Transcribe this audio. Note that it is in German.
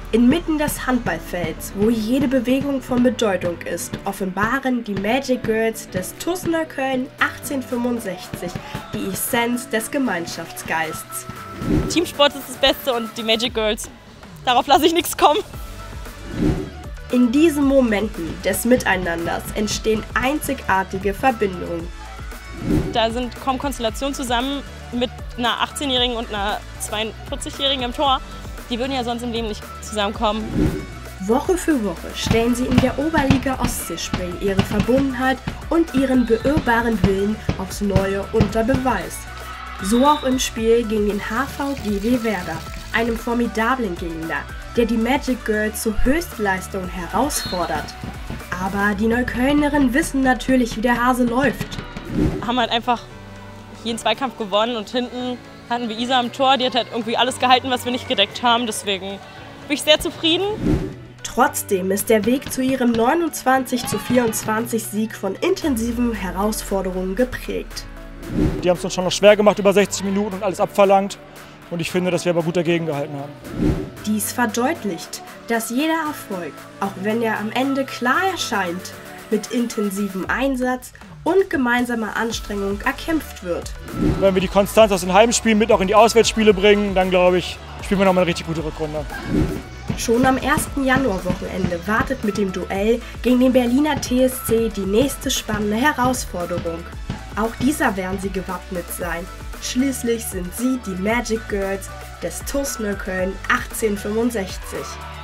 Inmitten des Handballfelds, wo jede Bewegung von Bedeutung ist, offenbaren die Magic Girls des TuS Neukölln 1865 die Essenz des Gemeinschaftsgeists. Teamsport ist das Beste und die Magic Girls. Darauf lasse ich nichts kommen. In diesen Momenten des Miteinanders entstehen einzigartige Verbindungen. Da kommen Konstellationen zusammen mit einer 18-Jährigen und einer 42-Jährigen im Tor. Die würden ja sonst im Leben nicht zusammenkommen. Woche für Woche stellen sie in der Oberliga Ostseespree ihre Verbundenheit und ihren beirrbaren Willen aufs Neue unter Beweis. So auch im Spiel gegen den HVGW Werder, einem formidablen Gegner, der die Magic Girls zu Höchstleistungen herausfordert. Aber die Neuköllnerinnen wissen natürlich, wie der Hase läuft. Haben halt einfach jeden Zweikampf gewonnen und hinten hatten wir Isa am Tor, die hat halt irgendwie alles gehalten, was wir nicht gedeckt haben. Deswegen bin ich sehr zufrieden. Trotzdem ist der Weg zu ihrem 29:24 Sieg von intensiven Herausforderungen geprägt. Die haben es uns schon noch schwer gemacht, über 60 Minuten und alles abverlangt. Und ich finde, dass wir aber gut dagegen gehalten haben. Dies verdeutlicht, dass jeder Erfolg, auch wenn er am Ende klar erscheint, mit intensivem Einsatz und gemeinsamer Anstrengung erkämpft wird. Wenn wir die Konstanz aus den Heimspielen mit auch in die Auswärtsspiele bringen, dann glaube ich, spielen wir nochmal eine richtig gute Rückrunde. Schon am 1. Januarwochenende wartet mit dem Duell gegen den Berliner TSC die nächste spannende Herausforderung. Auch dieser werden sie gewappnet sein. Schließlich sind sie die Magic Girls des TuS Neukölln 1865.